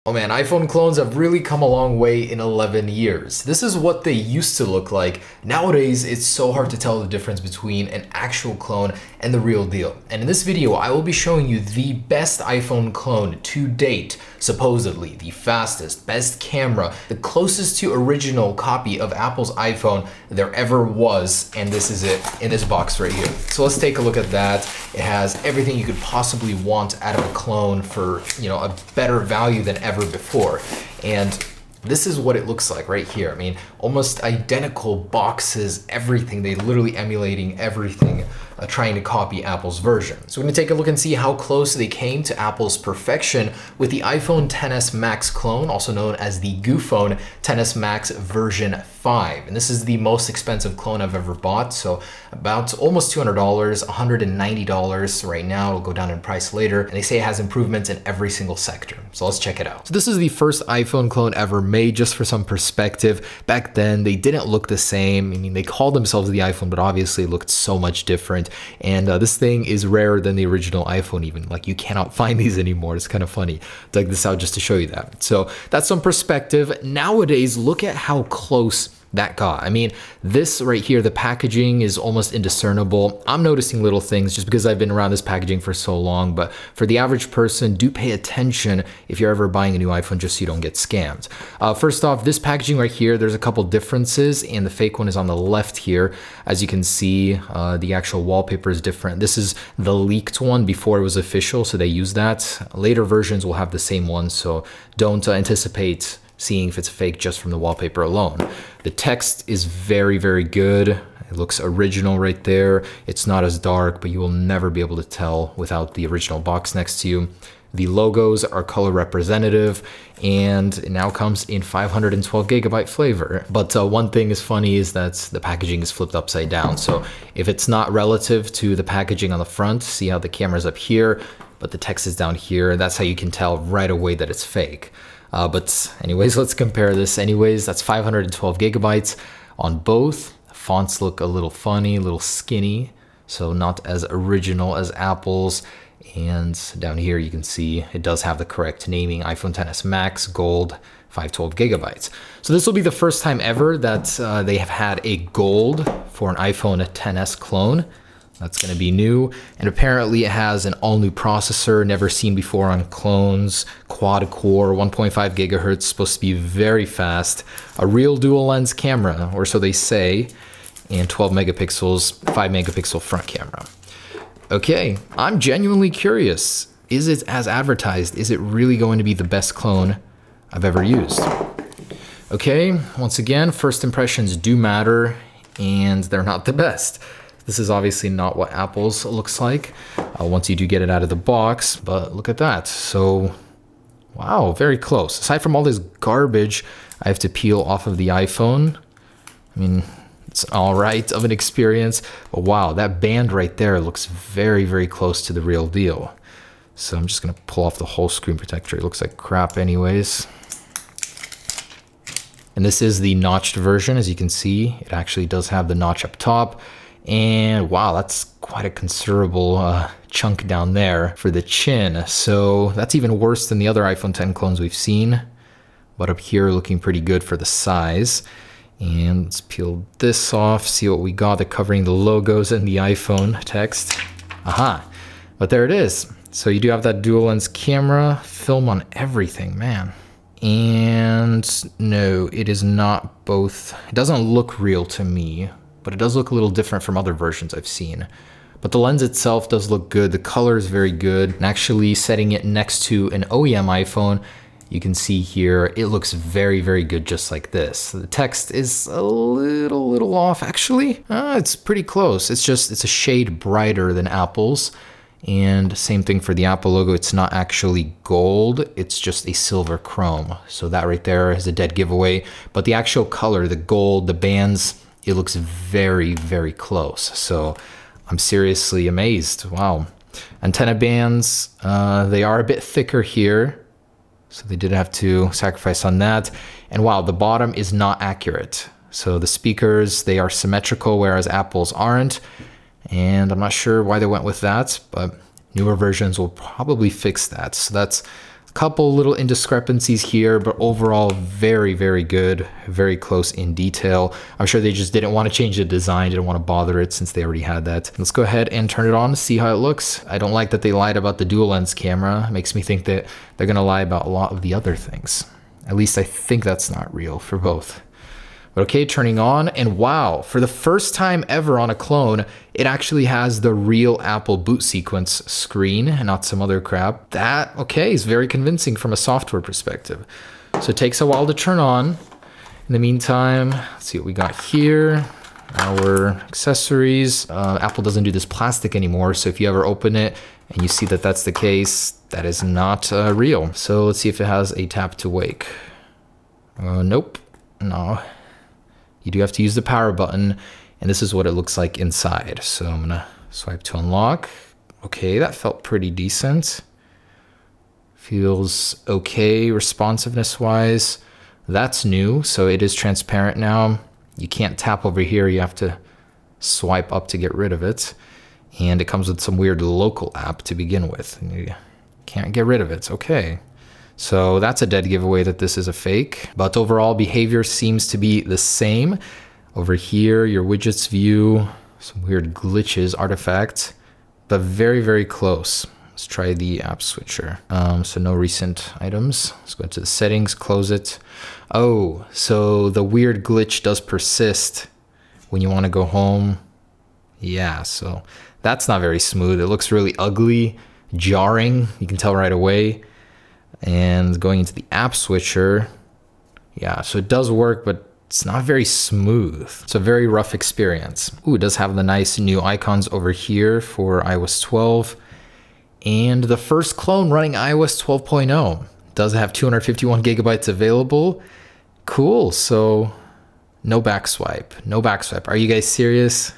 Oh man, iPhone clones have really come a long way in 11 years. This is what they used to look like. Nowadays, it's so hard to tell the difference between an actual clone and the real deal. And in this video, I will be showing you the best iPhone clone to date. Supposedly, the fastest, best camera, the closest to original copy of Apple's iPhone there ever was. And this is it in this box right here. So let's take a look at that. It has everything you could possibly want out of a clone for, a better value than ever before. And this is what it looks like right here. I mean, almost identical boxes, everything. They literally emulating everything, trying to copy Apple's version. So we're gonna take a look and see how close they came to Apple's perfection with the iPhone XS Max clone, also known as the Goophone XS Max version 5. And this is the most expensive clone I've ever bought. So about almost $200, $190 right now. It'll go down in price later. And they say it has improvements in every single sector. So let's check it out. So this is the first iPhone clone ever made. Just for some perspective, back then they didn't look the same. I mean, they called themselves the iPhone, but obviously it looked so much different. And this thing is rarer than the original iPhone even. Like, you cannot find these anymore. It's kind of funny. Dug this out just to show you that. So that's some perspective. Nowadays, look at how close that got. I mean, this right here, the packaging is almost indiscernible. I'm noticing little things just because I've been around this packaging for so long, but for the average person, do pay attention if you're ever buying a new iPhone just so you don't get scammed. First off, this packaging right here, there's a couple differences, and the fake one is on the left here. As you can see, the actual wallpaper is different. This is the leaked one before it was official, so they use that. Later versions will have the same one, so don't anticipate seeing if it's fake just from the wallpaper alone. The text is very, very good. It looks original right there. It's not as dark, but you will never be able to tell without the original box next to you. The logos are color representative, and it now comes in 512 gigabyte flavor. But one thing is funny is that the packaging is flipped upside down. So if it's not relative to the packaging on the front, see how the camera's up here, but the text is down here. That's how you can tell right away that it's fake. But anyways, let's compare this. Anyways, that's 512 gigabytes on both. Fonts look a little funny, a little skinny, so not as original as Apple's. And down here you can see it does have the correct naming, iPhone XS Max Gold 512 gigabytes. So this will be the first time ever that they have had a gold for an iPhone XS clone. That's going to be new, and apparently it has an all-new processor, never seen before on clones, quad-core, 1.5 gigahertz, supposed to be very fast, a real dual-lens camera, or so they say, and 12 megapixels, 5 megapixel front camera. Okay, I'm genuinely curious. Is it as advertised? Is it really going to be the best clone I've ever used? Okay, once again, first impressions do matter, and they're not the best. This is obviously not what Apple's looks like once you do get it out of the box, but look at that. So, wow, very close. Aside from all this garbage I have to peel off of the iPhone, I mean, it's all right of an experience, but wow, that band right there looks very, very close to the real deal. So I'm just gonna pull off the whole screen protector. It looks like crap anyways. And this is the notched version. As you can see, it actually does have the notch up top. And wow, that's quite a considerable chunk down there for the chin. So that's even worse than the other iPhone X clones we've seen. But up here, looking pretty good for the size. And let's peel this off, see what we got. They're covering the logos and the iPhone text. Aha, but there it is. So you do have that dual lens camera, film on everything, man. And no, it is not both. It doesn't look real to me, but it does look a little different from other versions I've seen. But the lens itself does look good. The color is very good. And actually setting it next to an OEM iPhone, you can see here, it looks very, very good just like this. The text is a little off actually. It's pretty close. It's a shade brighter than Apple's. And same thing for the Apple logo. It's not actually gold, it's just a silver chrome. So that right there is a dead giveaway. But the actual color, the gold, the bands, it looks very, very close. So I'm seriously amazed. Wow. Antenna bands, they are a bit thicker here. So they did have to sacrifice on that. And wow, the bottom is not accurate. So the speakers, they are symmetrical, whereas Apple's aren't. And I'm not sure why they went with that, but newer versions will probably fix that. So that's Couple little indiscrepancies here, but overall very, very good, very close in detail. I'm sure they just didn't want to change the design, didn't want to bother it since they already had that. Let's go ahead and turn it on to see how it looks. I don't like that they lied about the dual lens camera. It makes me think that they're gonna lie about a lot of the other things. At least I think that's not real for both. But okay, turning on, and wow, for the first time ever on a clone, it actually has the real Apple boot sequence screen and not some other crap. That, okay, is very convincing from a software perspective. So it takes a while to turn on. In the meantime, let's see what we got here. Our accessories. Apple doesn't do this plastic anymore, so if you ever open it and you see that that's the case, that is not real. So let's see if it has a tap to wake. Nope, no. You do have to use the power button, and this is what it looks like inside. So I'm gonna swipe to unlock. Okay, that felt pretty decent. Feels okay responsiveness wise. That's new, so it is transparent now. You can't tap over here, you have to swipe up to get rid of it. And it comes with some weird local app to begin with. And you can't get rid of it, okay. So that's a dead giveaway that this is a fake, but overall behavior seems to be the same. Over here, your widgets view, some weird glitches, artifacts, but very, very close. Let's try the app switcher. So no recent items. Let's go into the settings, close it. Oh, so the weird glitch does persist when you want to go home. Yeah, so that's not very smooth. It looks really ugly, jarring. You can tell right away. And going into the app switcher, yeah, so it does work, but it's not very smooth. It's a very rough experience. Ooh, it does have the nice new icons over here for iOS 12. And the first clone running iOS 12.0 does have 251 gigabytes available. Cool, so no back swipe, no back swipe. Are you guys serious?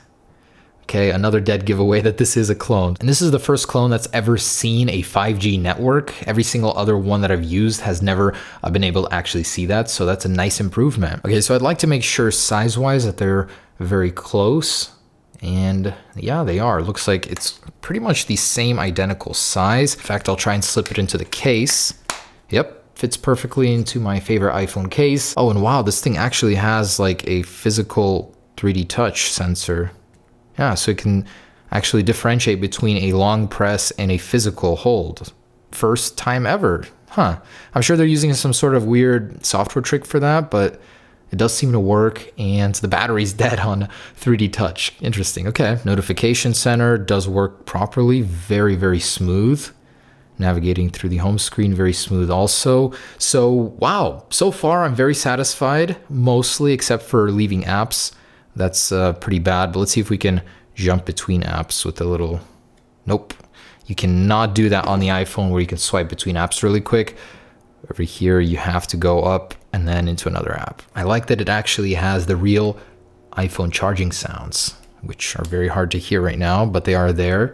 Okay, another dead giveaway that this is a clone. And this is the first clone that's ever seen a 5G network. Every single other one that I've used has never been able to actually see that. So that's a nice improvement. Okay, so I'd like to make sure size-wise that they're very close. And yeah, they are. Looks like it's pretty much the same identical size. In fact, I'll try and slip it into the case. Yep, fits perfectly into my favorite iPhone case. Oh, and wow, this thing actually has like a physical 3D touch sensor. Yeah, so it can actually differentiate between a long press and a physical hold. First time ever, huh? I'm sure they're using some sort of weird software trick for that, but it does seem to work, and the battery's dead on 3D touch. Interesting, okay. Notification center does work properly, very, very smooth. Navigating through the home screen, very smooth also. So, wow, so far I'm very satisfied, mostly except for leaving apps. That's pretty bad, but let's see if we can jump between apps with a little, nope. You cannot do that on the iPhone where you can swipe between apps really quick. Over here, you have to go up and then into another app. I like that it actually has the real iPhone charging sounds, which are very hard to hear right now, but they are there.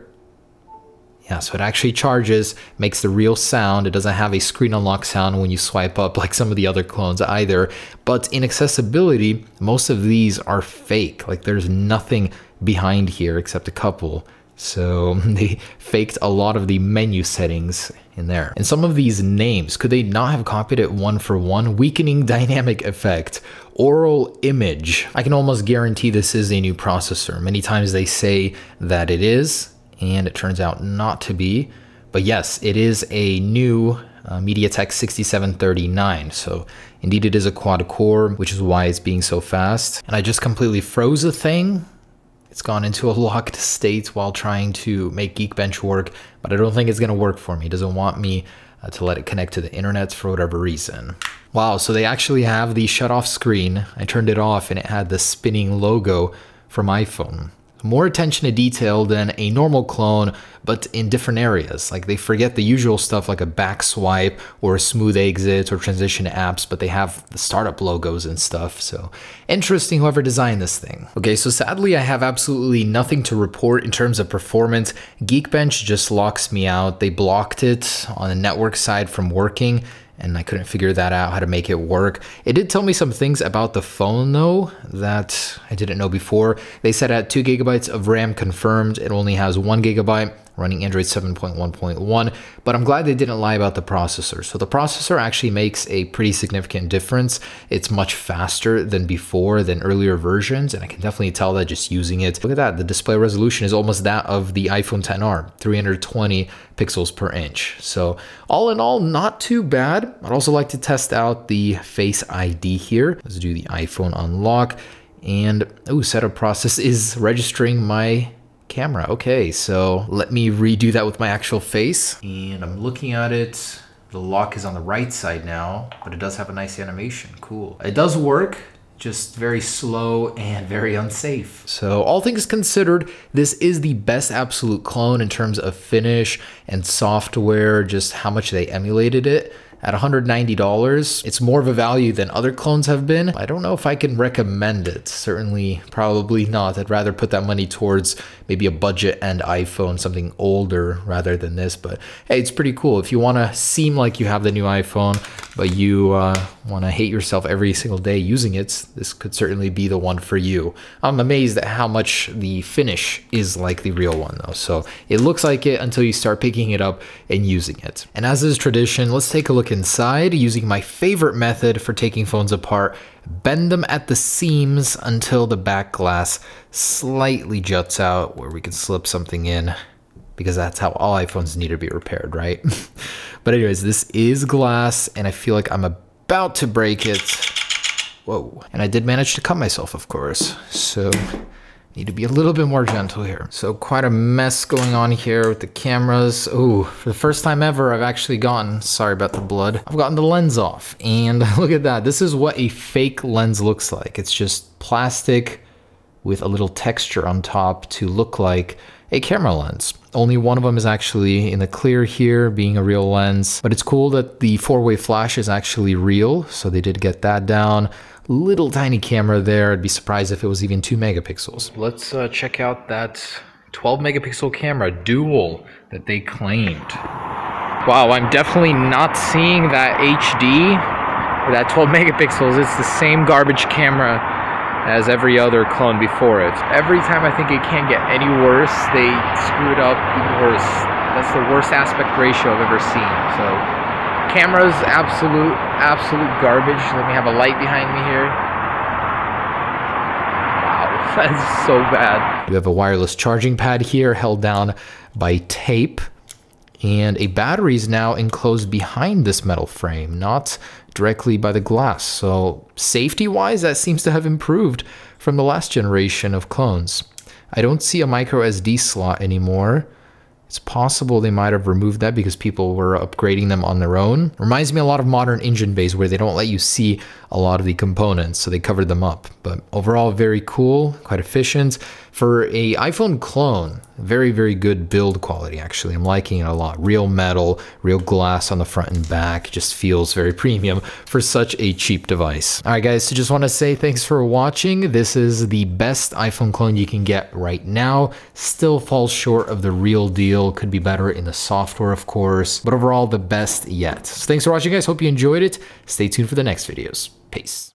Yeah, so it actually charges, makes the real sound. It doesn't have a screen unlock sound when you swipe up like some of the other clones either. But in accessibility, most of these are fake. Like there's nothing behind here except a couple. So they faked a lot of the menu settings in there. And some of these names, could they not have copied it one for one? Weakening dynamic effect, oral image. I can almost guarantee this is a new processor. Many times they say that it is, and it turns out not to be. But yes, it is a new MediaTek 6739. So indeed it is a quad core, which is why it's being so fast. And I just completely froze the thing. It's gone into a locked state while trying to make Geekbench work, but I don't think it's gonna work for me. It doesn't want me to let it connect to the internet for whatever reason. Wow, so they actually have the shut off screen. I turned it off and it had the spinning logo from iPhone. More attention to detail than a normal clone, but in different areas. Like they forget the usual stuff like a back swipe or a smooth exit or transition to apps, but they have the startup logos and stuff. So interesting, whoever designed this thing. Okay, so sadly I have absolutely nothing to report in terms of performance. Geekbench just locks me out. They blocked it on the network side from working, and I couldn't figure that out, how to make it work. It did tell me some things about the phone though that I didn't know before. They said at 2 gigabytes of RAM confirmed, it only has 1 gigabyte running Android 7.1.1, but I'm glad they didn't lie about the processor. So the processor actually makes a pretty significant difference. It's much faster than before, than earlier versions, and I can definitely tell that just using it. Look at that, the display resolution is almost that of the iPhone XR, 320 pixels per inch. So all in all, not too bad. I'd also like to test out the Face ID here. Let's do the iPhone unlock, and setup process is registering my camera. Okay, so let me redo that with my actual face. And I'm looking at it. The lock is on the right side now, but it does have a nice animation. Cool. It does work, just very slow and very unsafe. So all things considered, this is the best absolute clone in terms of finish and software, just how much they emulated it. At $190, it's more of a value than other clones have been. I don't know if I can recommend it. Certainly, probably not. I'd rather put that money towards maybe a budget end iPhone, something older rather than this. But hey, it's pretty cool. If you want to seem like you have the new iPhone, but you want to hate yourself every single day using it, this could certainly be the one for you. I'm amazed at how much the finish is like the real one though. So it looks like it until you start picking it up and using it. And as is tradition, let's take a look inside using my favorite method for taking phones apart. Bend them at the seams until the back glass slightly juts out where we can slip something in, because that's how all iPhones need to be repaired, right? But anyways, this is glass and I feel like I'm about to break it. Whoa. And I did manage to cut myself, of course. So need to be a little bit more gentle here. So quite a mess going on here with the cameras. Oh, for the first time ever, I've actually gotten, sorry about the blood, I've gotten the lens off. And look at that. This is what a fake lens looks like. It's just plastic with a little texture on top to look like a camera lens. Only one of them is actually in the clear here, being a real lens. But it's cool that the 4-way flash is actually real. So they did get that down. Little tiny camera there. I'd be surprised if it was even 2 megapixels. Let's check out that 12 megapixel camera dual that they claimed. Wow, I'm definitely not seeing that HD or that 12 megapixels. It's the same garbage camera as every other clone before it. Every time I think it can't get any worse, they screw it up even worse. That's the worst aspect ratio I've ever seen. So camera's absolute garbage. Let me have a light behind me here. Wow, that's so bad. We have a wireless charging pad here held down by tape, and a battery is now enclosed behind this metal frame, not directly by the glass. So safety-wise, that seems to have improved from the last generation of clones. I don't see a micro SD slot anymore. It's possible they might have removed that because people were upgrading them on their own. Reminds me a lot of modern engine bays where they don't let you see a lot of the components, so they covered them up. But overall, very cool, quite efficient. For a iPhone clone, very, very good build quality, actually. I'm liking it a lot. Real metal, real glass on the front and back. Just feels very premium for such a cheap device. All right, guys, so just want to say thanks for watching. This is the best iPhone clone you can get right now. Still falls short of the real deal. Could be better in the software, of course, but overall the best yet. So thanks for watching, guys. Hope you enjoyed it. Stay tuned for the next videos. Peace.